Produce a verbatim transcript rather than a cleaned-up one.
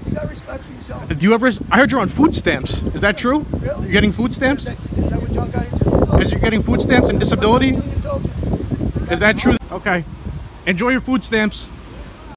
You got respect for yourself. Do you ever? I heard you're on food stamps. Is that true? Really? You're getting food stamps? Is that, is that what John Gotti Junior told Is you? you getting food stamps and disability? Junior told you? Is that true? Okay. Enjoy your food stamps.